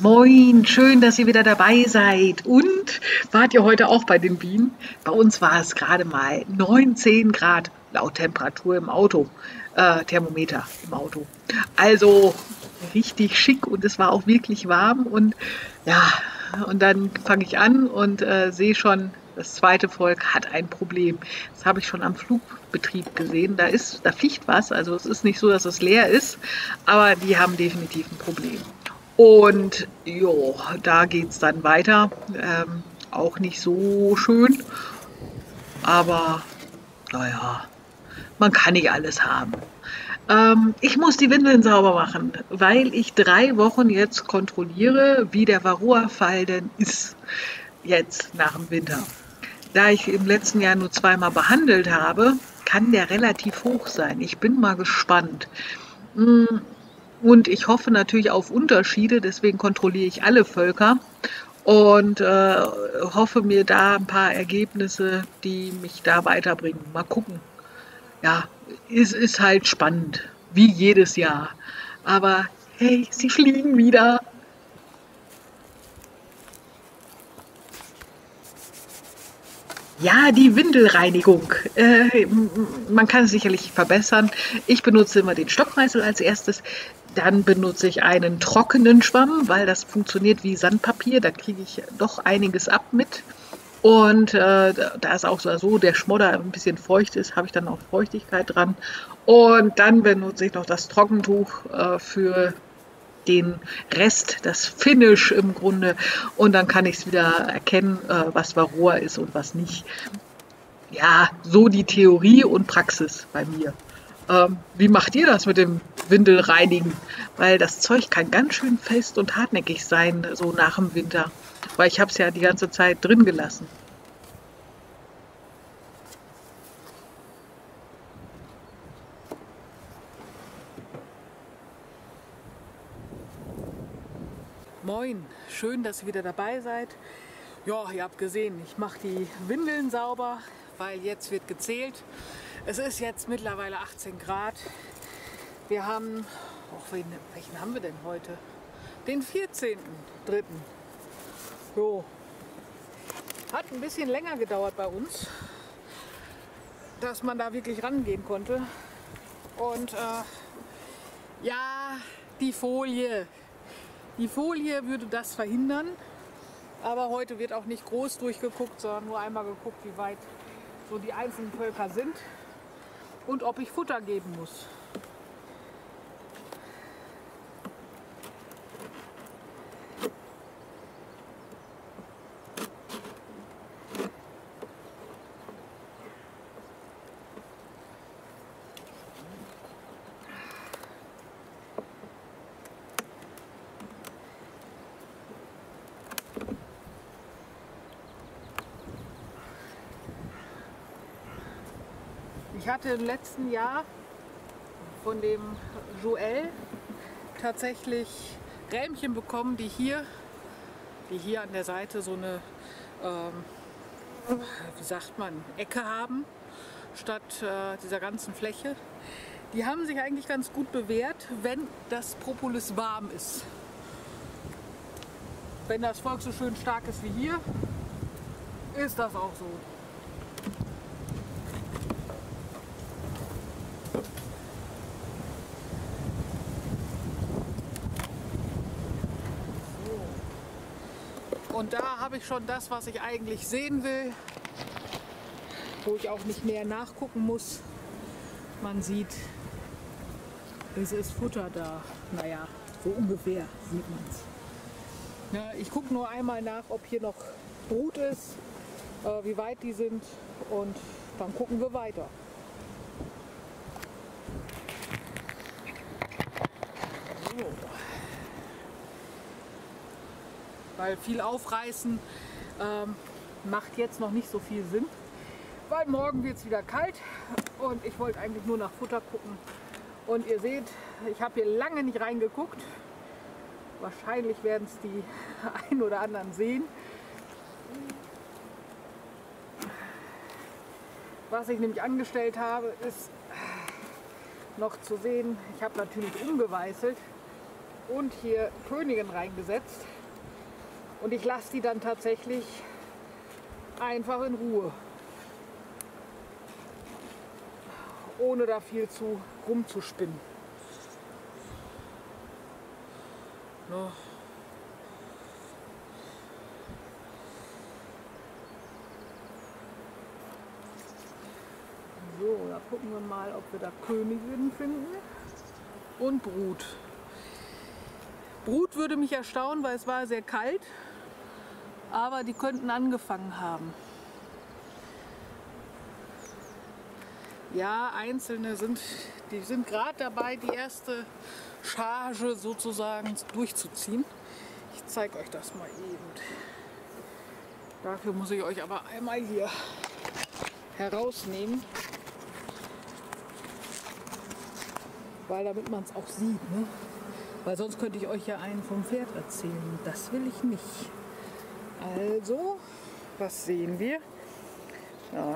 Moin, schön, dass ihr wieder dabei seid. Und wart ihr heute auch bei den Bienen? Bei uns war es gerade mal 19 Grad laut Temperatur im Auto, Thermometer im Auto. Also richtig schick und es war auch wirklich warm. Und ja, und dann fange ich an und sehe schon, das zweite Volk hat ein Problem. Das habe ich schon am Flugbetrieb gesehen. Da fliegt was. Also es ist nicht so, dass es leer ist, aber die haben definitiv ein Problem. Und jo, da geht's dann weiter. Auch nicht so schön, aber naja, man kann nicht alles haben. Ich muss die Windeln sauber machen, weil ich 3 Wochen jetzt kontrolliere, wie der Varroa-Fall denn ist, jetzt nach dem Winter. Da ich im letzten Jahr nur zweimal behandelt habe, kann der relativ hoch sein. Ich bin mal gespannt. Mm, Und ich hoffe natürlich auf Unterschiede, deswegen kontrolliere ich alle Völker und hoffe mir da ein paar Ergebnisse, die mich da weiterbringen. Mal gucken. Ja, es ist halt spannend, wie jedes Jahr. Aber hey, sie fliegen wieder. Ja, die Windelreinigung. Man kann es sicherlich verbessern. Ich benutze immer den Stockmeißel als erstes. Dann benutze ich einen trockenen Schwamm, weil das funktioniert wie Sandpapier. Da kriege ich doch einiges ab mit. Und da es auch so der Schmodder ein bisschen feucht ist, habe ich dann auch Feuchtigkeit dran. Und dann benutze ich noch das Trockentuch für den Rest, das Finish im Grunde. Und dann kann ich es wieder erkennen, was Varroa ist und was nicht. Ja, so die Theorie und Praxis bei mir. Wie macht ihr das mit dem Windelreinigen? Weil das Zeug kann ganz schön fest und hartnäckig sein, so nach dem Winter. Weil ich habe es ja die ganze Zeit drin gelassen. Moin, schön, dass ihr wieder dabei seid. Ja, ihr habt gesehen, ich mache die Windeln sauber, weil jetzt wird gezählt. Es ist jetzt mittlerweile 18 Grad. Wir haben, welchen haben wir denn heute? Den 14.03. Jo, hat ein bisschen länger gedauert bei uns, dass man da wirklich rangehen konnte. Und ja, die Folie. Die Folie würde das verhindern, aber heute wird auch nicht groß durchgeguckt, sondern nur einmal geguckt, wie weit so die einzelnen Völker sind und ob ich Futter geben muss. Ich hatte im letzten Jahr von dem Joel tatsächlich Rähmchen bekommen, die hier an der Seite so eine, wie sagt man, Ecke haben, statt dieser ganzen Fläche. Die haben sich eigentlich ganz gut bewährt, wenn das Propolis warm ist. Wenn das Volk so schön stark ist wie hier, ist das auch so. Und da habe ich schon das, was ich eigentlich sehen will, wo ich auch nicht mehr nachgucken muss. Man sieht, es ist Futter da. Naja, so ungefähr sieht man es. Ja, ich gucke nur einmal nach, ob hier noch Brut ist, wie weit die sind, und dann gucken wir weiter. So. Weil viel aufreißen macht jetzt noch nicht so viel Sinn, weil morgen wird es wieder kalt und ich wollte eigentlich nur nach Futter gucken. Und ihr seht, ich habe hier lange nicht reingeguckt. Wahrscheinlich werden es die ein oder anderen sehen. Was ich nämlich angestellt habe, ist noch zu sehen, ich habe natürlich umgeweißelt und hier Königin reingesetzt. Und ich lasse die dann tatsächlich einfach in Ruhe, ohne da viel zu rumzuspinnen. No. So, da gucken wir mal, ob wir da Königinnen finden und Brut. Brut würde mich erstaunen, weil es war sehr kalt, aber die könnten angefangen haben. Ja, einzelne sind gerade dabei, die erste Charge sozusagen durchzuziehen. Ich zeige euch das mal eben. Dafür muss ich euch aber einmal hier herausnehmen, weil damit man es auch sieht, ne? Weil sonst könnte ich euch ja einen vom Pferd erzählen. Das will ich nicht. Also, was sehen wir? Ja.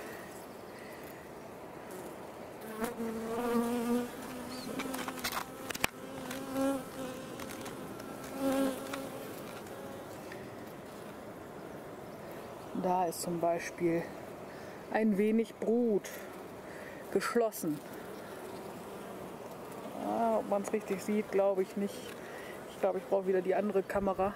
Da ist zum Beispiel ein wenig Brut geschlossen. Ob man es richtig sieht, glaube ich nicht. Ich glaube, ich brauche wieder die andere Kamera.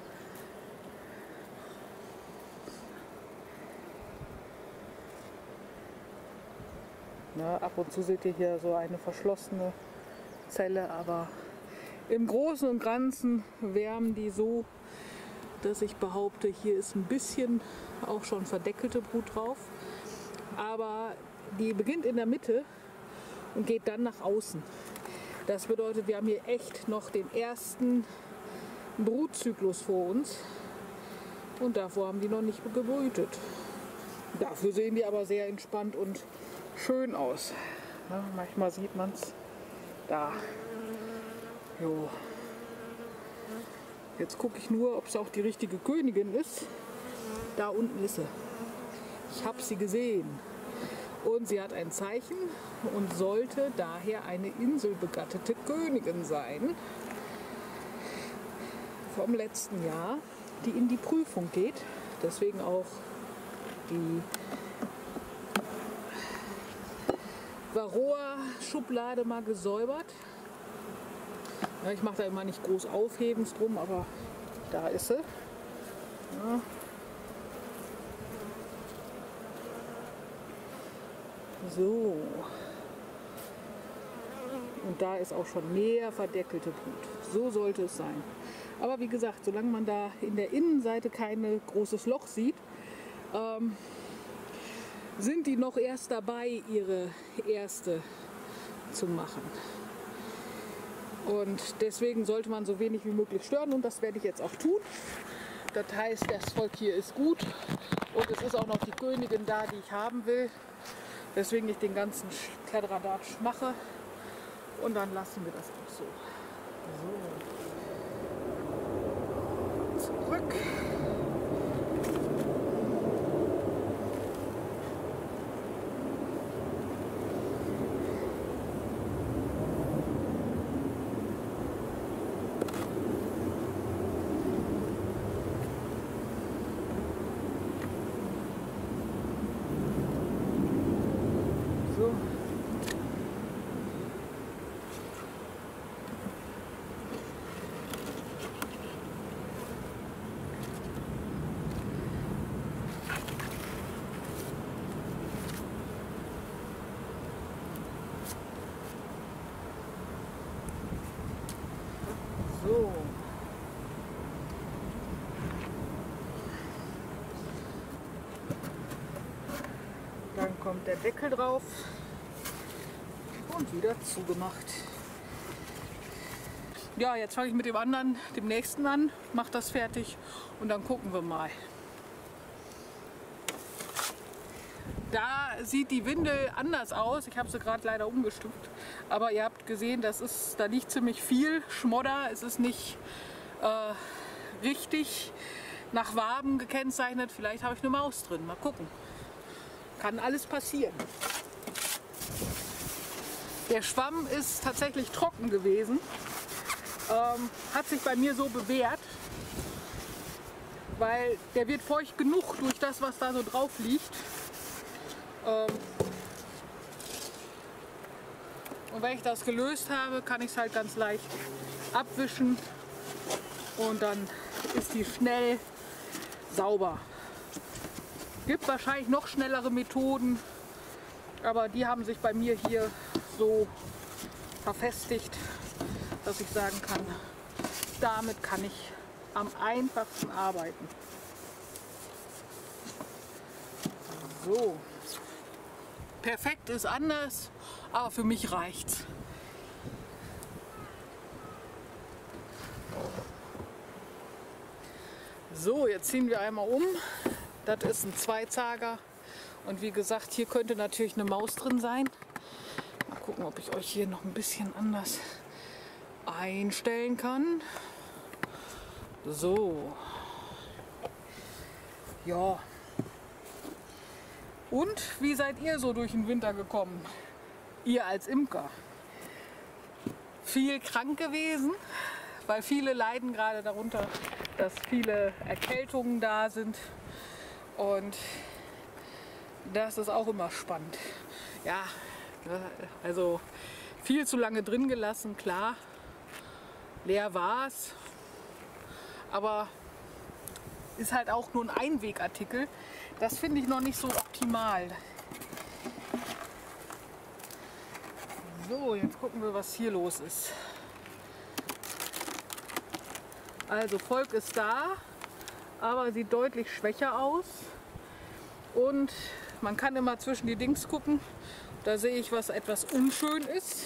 Ab und zu seht ihr hier so eine verschlossene Zelle, aber im Großen und Ganzen wärmen die so, dass ich behaupte, hier ist ein bisschen auch schon verdeckelte Brut drauf. Aber die beginnt in der Mitte und geht dann nach außen. Das bedeutet, wir haben hier echt noch den ersten Brutzyklus vor uns. Und davor haben die noch nicht gebrütet. Dafür sehen die aber sehr entspannt und schön aus. Ja, manchmal sieht man es da. Jo. Jetzt gucke ich nur, ob es auch die richtige Königin ist. Da unten ist sie. Ich habe sie gesehen. Und sie hat ein Zeichen und sollte daher eine inselbegattete Königin sein. Vom letzten Jahr, die in die Prüfung geht. Deswegen auch die Varroa-Schublade mal gesäubert. Ja, ich mache da immer nicht groß Aufhebens drum, aber da ist sie. Ja. So. Und da ist auch schon mehr verdeckelte Brut. So sollte es sein. Aber wie gesagt, solange man da in der Innenseite kein großes Loch sieht, sind die noch erst dabei, ihre erste zu machen. Und deswegen sollte man so wenig wie möglich stören und das werde ich jetzt auch tun. Das heißt, das Volk hier ist gut und es ist auch noch die Königin da, die ich haben will. Weswegen ich den ganzen Kladderadatsch mache und dann lassen wir das auch so. Zurück. So. Dann kommt der Deckel drauf und wieder zugemacht. Ja, jetzt fange ich mit dem nächsten an, mache das fertig und dann gucken wir mal. Da sieht die Windel anders aus. Ich habe sie gerade leider umgestülpt. Aber ihr habt gesehen, da liegt ziemlich viel Schmodder. Es ist nicht richtig nach Waben gekennzeichnet. Vielleicht habe ich eine Maus drin. Mal gucken. Kann alles passieren. Der Schwamm ist tatsächlich trocken gewesen. hat sich bei mir so bewährt, weil der wird feucht genug durch das, was da so drauf liegt. Und wenn ich das gelöst habe, kann ich es halt ganz leicht abwischen und dann ist die schnell sauber. Gibt wahrscheinlich noch schnellere Methoden, aber die haben sich bei mir hier so verfestigt, dass ich sagen kann, damit kann ich am einfachsten arbeiten. So. Perfekt ist anders, aber für mich reicht's. So, jetzt ziehen wir einmal um. Das ist ein Zweizager. Und wie gesagt, hier könnte natürlich eine Maus drin sein. Mal gucken, ob ich euch hier noch ein bisschen anders einstellen kann. So. Ja. Und wie seid ihr so durch den Winter gekommen? Ihr als Imker? Viel krank gewesen, weil viele leiden gerade darunter, dass viele Erkältungen da sind. Und das ist auch immer spannend. Ja, also viel zu lange drin gelassen, klar. Leer war es. Aber ist halt auch nur ein Einwegartikel. Das finde ich noch nicht so optimal. So, jetzt gucken wir, was hier los ist. Also Volk ist da, aber sieht deutlich schwächer aus. Und man kann immer zwischen die Dings gucken. Da sehe ich, was etwas unschön ist.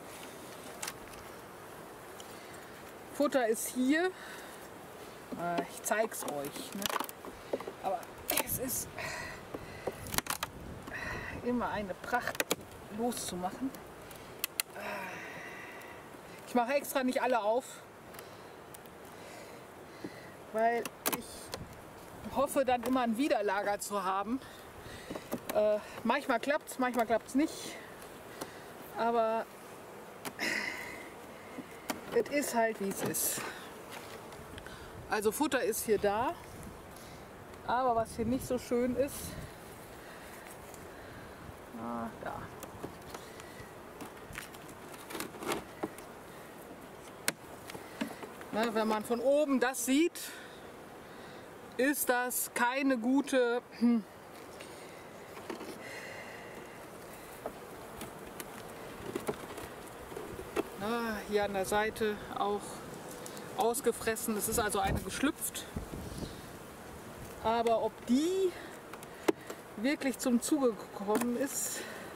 Futter ist hier. Ich zeige es euch. Ne? Aber es ist immer eine Pracht loszumachen. Ich mache extra nicht alle auf, weil ich hoffe, dann immer ein Widerlager zu haben. Manchmal klappt es nicht. Aber es ist halt, wie es ist. Also Futter ist hier da. Aber was hier nicht so schön ist, da. Na, wenn man von oben das sieht, ist das keine gute hier an der Seite auch ausgefressen. Es ist also eine geschlüpft. Aber ob die wirklich zum Zuge gekommen ist,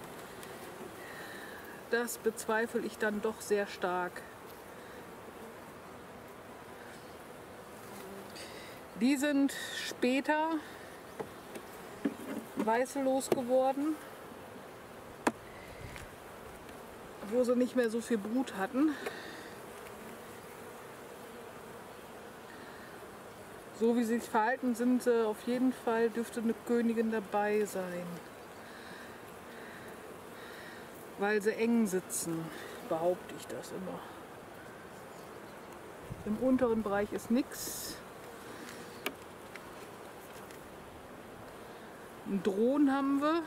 das bezweifle ich dann doch sehr stark. Die sind später weißellos geworden, wo sie nicht mehr so viel Brut hatten. So wie sie sich verhalten, sind sie auf jeden Fall, dürfte eine Königin dabei sein. Weil sie eng sitzen, behaupte ich das immer. Im unteren Bereich ist nichts. Ein Drohnen haben wir.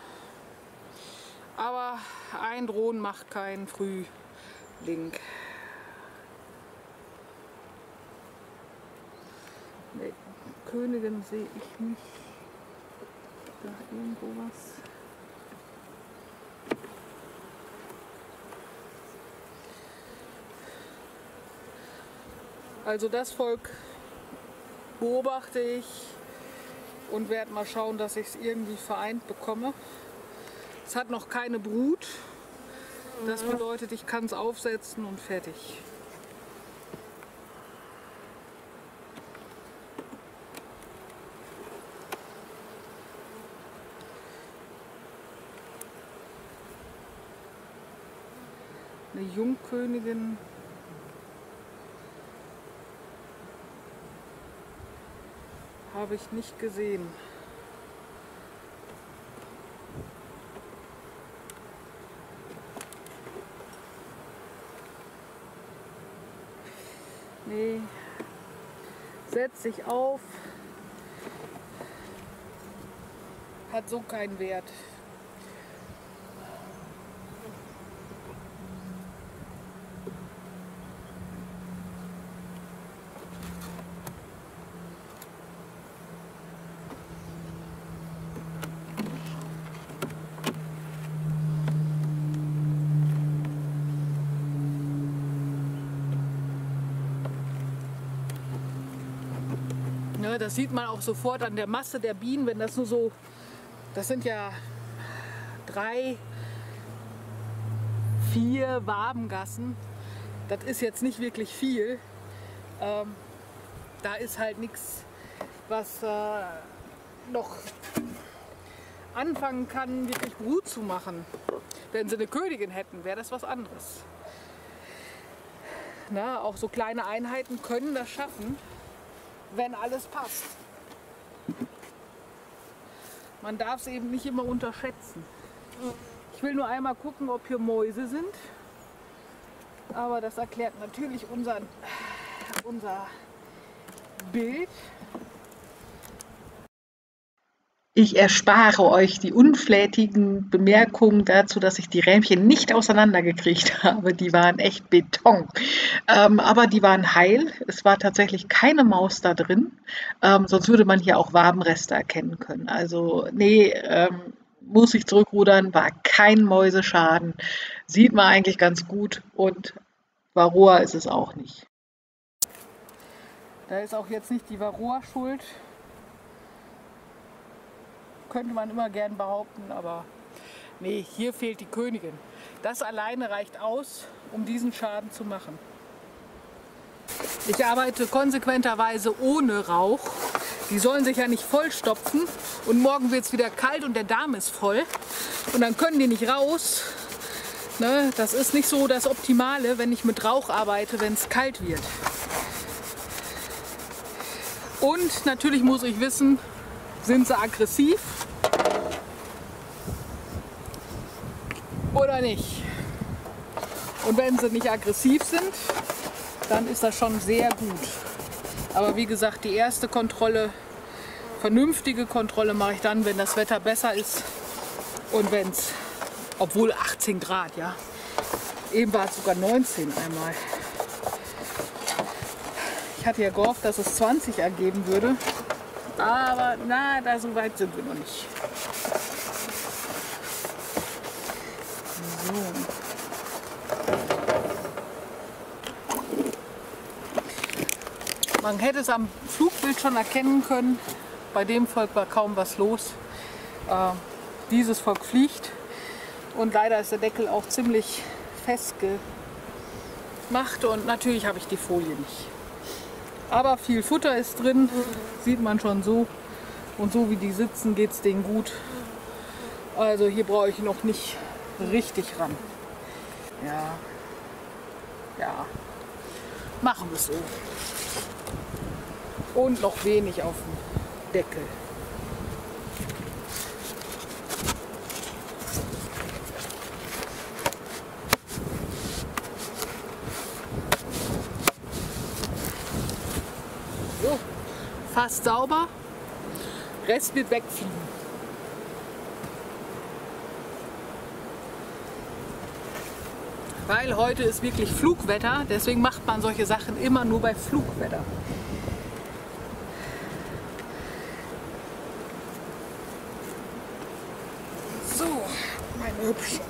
Aber ein Drohnen macht keinen Frühling. Nee, Königin sehe ich nicht. Da irgendwo was. Also das Volk beobachte ich und werde mal schauen, dass ich es irgendwie vereint bekomme. Es hat noch keine Brut. Das bedeutet, ich kann es aufsetzen und fertig. Eine Jungkönigin. Habe ich nicht gesehen. Nee. Setzt sich auf. Hat so keinen Wert. Ja, das sieht man auch sofort an der Masse der Bienen, wenn das nur so, das sind ja 3, 4 Wabengassen. Das ist jetzt nicht wirklich viel. Da ist halt nichts, was noch anfangen kann, wirklich Brut zu machen. Wenn sie eine Königin hätten, wäre das was anderes. Na, auch so kleine Einheiten können das schaffen, wenn alles passt. Man darf es eben nicht immer unterschätzen. Ich will nur einmal gucken, ob hier Mäuse sind. Aber das erklärt natürlich unser Bild. Ich erspare euch die unflätigen Bemerkungen dazu, dass ich die Rähmchen nicht auseinandergekriegt habe. Die waren echt Beton. Aber die waren heil. Es war tatsächlich keine Maus da drin. Sonst würde man hier auch Wabenreste erkennen können. Also nee, muss ich zurückrudern, war kein Mäuseschaden. Sieht man eigentlich ganz gut und Varroa ist es auch nicht. Da ist auch jetzt nicht die Varroa schuld. Könnte man immer gern behaupten, aber nee, hier fehlt die Königin. Das alleine reicht aus, um diesen Schaden zu machen. Ich arbeite konsequenterweise ohne Rauch. Die sollen sich ja nicht vollstopfen und morgen wird es wieder kalt und der Darm ist voll und dann können die nicht raus. Ne, das ist nicht so das Optimale, wenn ich mit Rauch arbeite, wenn es kalt wird. Und natürlich muss ich wissen, sind sie aggressiv oder nicht? Und wenn sie nicht aggressiv sind, dann ist das schon sehr gut. Aber wie gesagt, die erste Kontrolle, vernünftige Kontrolle mache ich dann, wenn das Wetter besser ist und wenn es, obwohl 18 Grad, ja, eben war es sogar 19 einmal. Ich hatte ja gehofft, dass es 20 ergeben würde. Aber na, da so weit sind wir noch nicht. So. Man hätte es am Flugbild schon erkennen können. Bei dem Volk war kaum was los. Dieses Volk fliegt. Und leider ist der Deckel auch ziemlich festgemacht. Und natürlich habe ich die Folie nicht. Aber viel Futter ist drin, sieht man schon so. Und so wie die sitzen, geht es denen gut. Also hier brauche ich noch nicht richtig ran. Ja, ja, machen wir es so. Und noch wenig auf dem Deckel. So, fast sauber. Rest wird wegfliegen. Weil heute ist wirklich Flugwetter, deswegen macht man solche Sachen immer nur bei Flugwetter. So, meine Hübsche.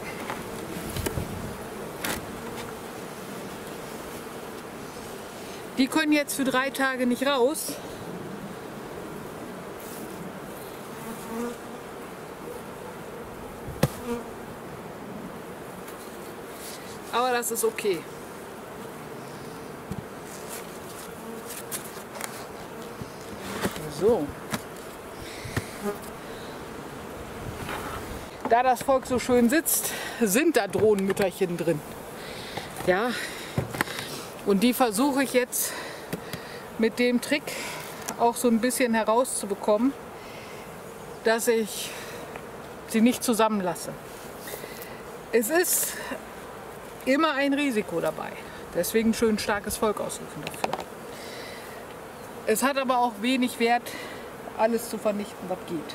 Die können jetzt für 3 Tage nicht raus. Aber das ist okay. So. Da das Volk so schön sitzt, sind da Drohnenmütterchen drin. Ja. Und die versuche ich jetzt mit dem Trick auch so ein bisschen herauszubekommen, dass ich sie nicht zusammenlasse. Es ist immer ein Risiko dabei. Deswegen schön starkes Volk aussuchen dafür. Es hat aber auch wenig Wert, alles zu vernichten, was geht.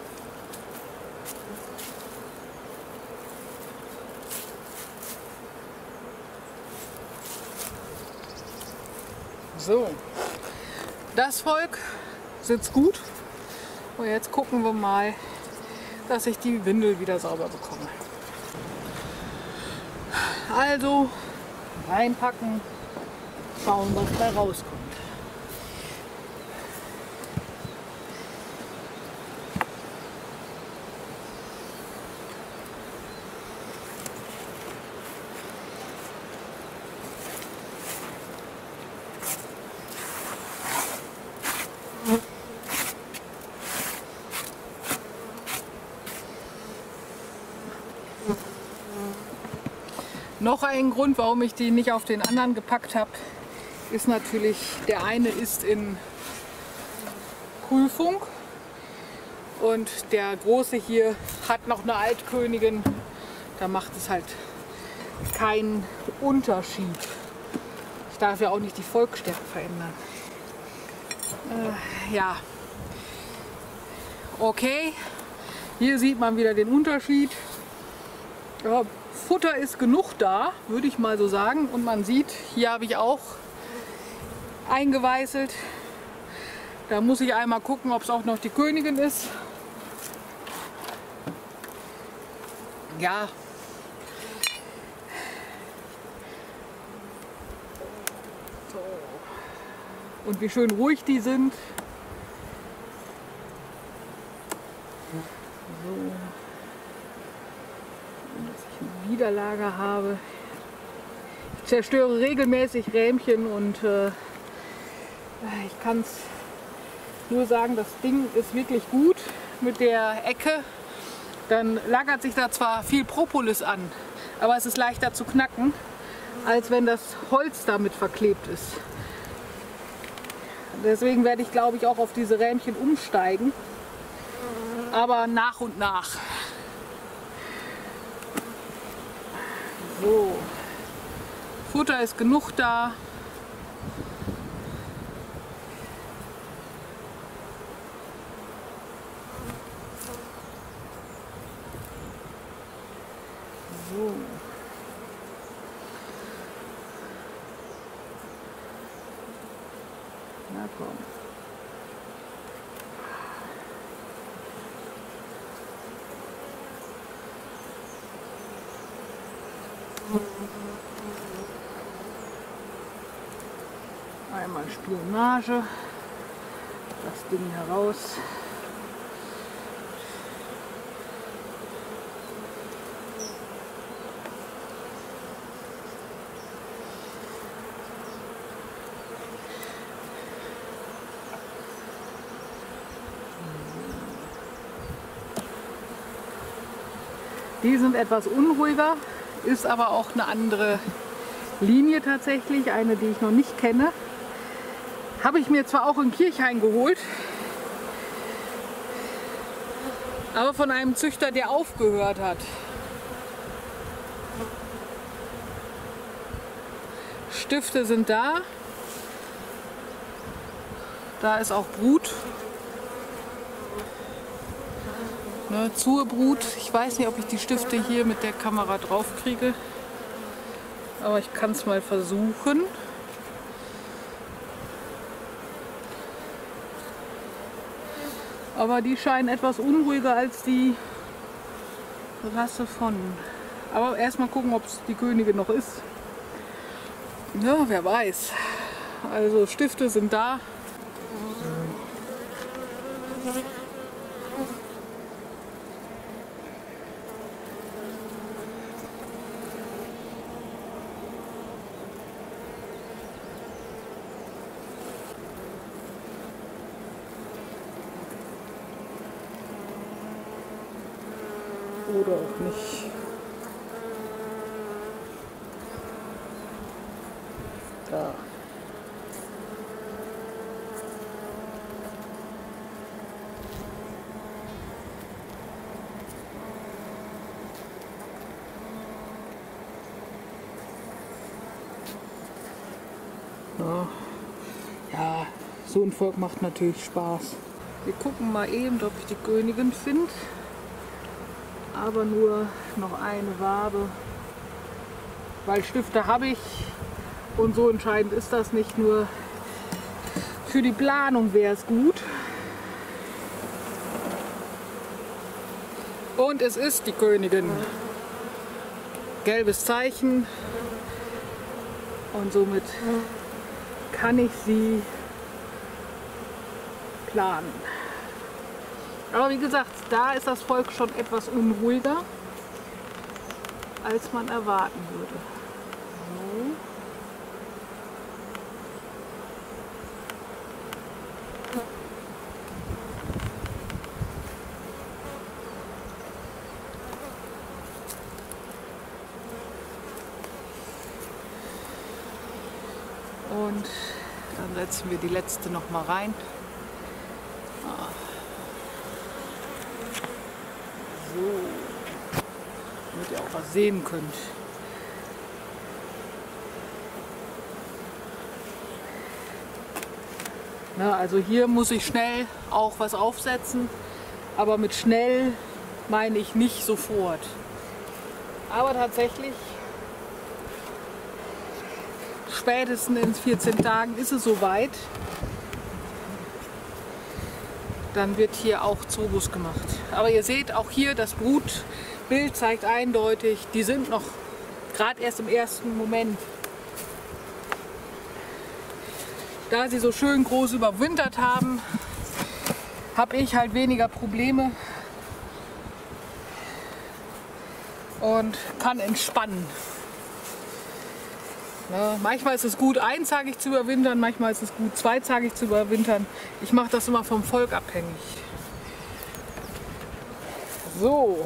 So, das Volk sitzt gut. Und jetzt gucken wir mal, dass ich die Windel wieder sauber bekomme. Also reinpacken, schauen, was da rauskommt. Noch ein Grund, warum ich die nicht auf den anderen gepackt habe, ist natürlich, der eine ist in Prüfung und der große hier hat noch eine Altkönigin. Da macht es halt keinen Unterschied. Ich darf ja auch nicht die Volksstärke verändern. Ja, okay, hier sieht man wieder den Unterschied. Ja, Futter ist genug da, würde ich mal so sagen. Und man sieht, hier habe ich auch eingeweißelt. Da muss ich einmal gucken, ob es auch noch die Königin ist. Ja. So. Und wie schön ruhig die sind. So. Dass ich ein Widerlager habe. Ich zerstöre regelmäßig Rähmchen und ich kann es nur sagen, das Ding ist wirklich gut mit der Ecke. Dann lagert sich da zwar viel Propolis an, aber es ist leichter zu knacken, als wenn das Holz damit verklebt ist. Deswegen werde ich, glaube ich, auch auf diese Rähmchen umsteigen, aber nach und nach. So, Futter ist genug da. So. Na komm. Einmal Spionage, das Ding heraus. Die sind etwas unruhiger, ist aber auch eine andere Linie tatsächlich, eine, die ich noch nicht kenne. Habe ich mir zwar auch in Kirchhain geholt, aber von einem Züchter, der aufgehört hat. Stifte sind da. Da ist auch Brut. Ne, zur Brut. Ich weiß nicht, ob ich die Stifte hier mit der Kamera drauf kriege. Aber ich kann es mal versuchen. Aber die scheinen etwas unruhiger als die Rasse von. Aber erstmal gucken, ob es die Königin noch ist. Ja, wer weiß. Also Stifte sind da. Oder auch nicht. Da. So ein Volk macht natürlich Spaß. Wir gucken mal eben, ob ich die Königin finde. Aber nur noch eine Wabe. Weil Stifte habe ich. Und so entscheidend ist das nicht, nur für die Planung wäre es gut. Und es ist die Königin. Gelbes Zeichen. Und somit kann ich sie planen. Aber wie gesagt, da ist das Volk schon etwas unruhiger, als man erwarten würde. So. Und dann setzen wir die letzte noch mal rein. So, damit ihr auch was sehen könnt. Na, also hier muss ich schnell auch was aufsetzen, aber mit schnell meine ich nicht sofort. Aber tatsächlich, spätestens in 14 Tagen ist es soweit. Dann wird hier auch Zobus gemacht. Aber ihr seht auch hier, das Brutbild zeigt eindeutig, die sind noch gerade erst im ersten Moment. Da sie so schön groß überwintert haben, habe ich halt weniger Probleme und kann entspannen. Ja, manchmal ist es gut, einzagig zu überwintern, manchmal ist es gut, zweizagig zu überwintern. Ich mache das immer vom Volk abhängig. So,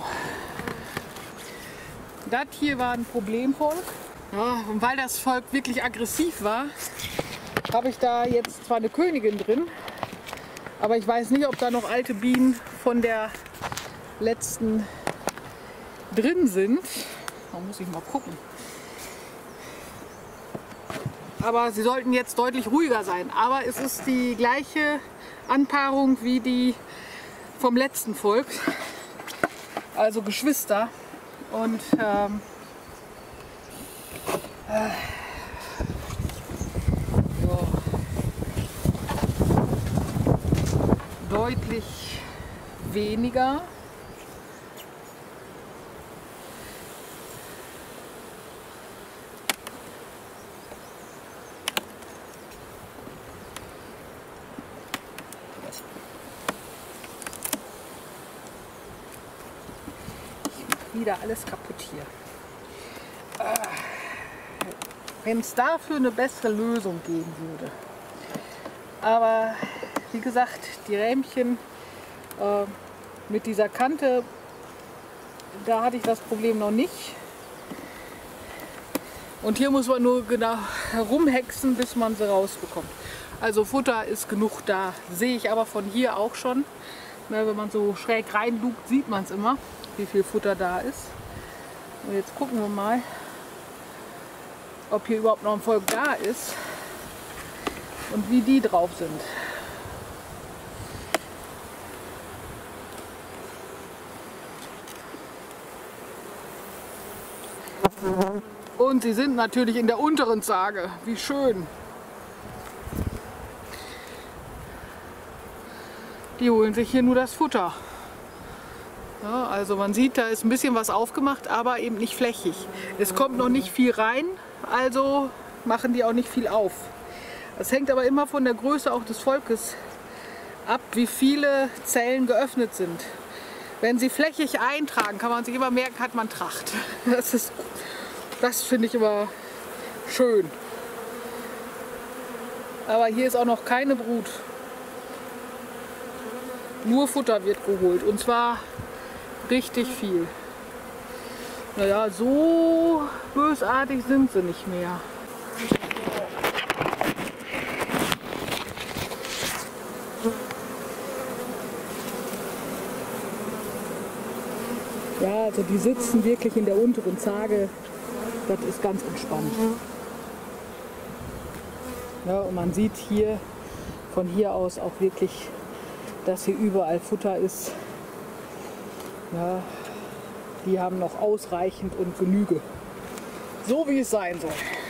das hier war ein Problemvolk. Ja, und weil das Volk wirklich aggressiv war, habe ich da jetzt zwar eine Königin drin, aber ich weiß nicht, ob da noch alte Bienen von der letzten drin sind. Da muss ich mal gucken. Aber sie sollten jetzt deutlich ruhiger sein. Aber es ist die gleiche Anpaarung wie die vom letzten Volk. Also Geschwister. Und deutlich weniger. Wieder alles kaputt hier. Wenn es dafür eine bessere Lösung geben würde. Aber wie gesagt, die Rähmchen mit dieser Kante, da hatte ich das Problem noch nicht. Und hier muss man nur genau herumhexen, bis man sie rausbekommt. Also Futter ist genug da. Sehe ich aber von hier auch schon. Na, wenn man so schräg reinlugt, sieht man es immer, wie viel Futter da ist. Und jetzt gucken wir mal, ob hier überhaupt noch ein Volk da ist und wie die drauf sind. Und sie sind natürlich in der unteren Sage. Wie schön. Die holen sich hier nur das Futter. Ja, also man sieht, da ist ein bisschen was aufgemacht, aber eben nicht flächig. Es kommt noch nicht viel rein, also machen die auch nicht viel auf. Das hängt aber immer von der Größe auch des Volkes ab, wie viele Zellen geöffnet sind. Wenn sie flächig eintragen, kann man sich immer merken, hat man Tracht. Das finde ich immer schön. Aber hier ist auch noch keine Brut. Nur Futter wird geholt und zwar richtig viel. Naja, so bösartig sind sie nicht mehr. Ja, also die sitzen wirklich in der unteren Sage. Das ist ganz entspannt. Ja, und man sieht hier von hier aus auch wirklich, dass hier überall Futter ist. Ja, die haben noch ausreichend und Genüge. So wie es sein soll.